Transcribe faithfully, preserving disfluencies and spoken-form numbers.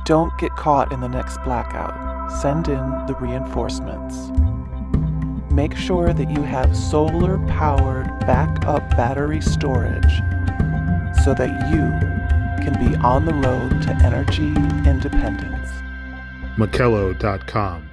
Don't get caught in the next blackout. Send in the reinforcements. Make sure that you have solar-powered backup battery storage so that you can be on the road to energy independence. Makello dot com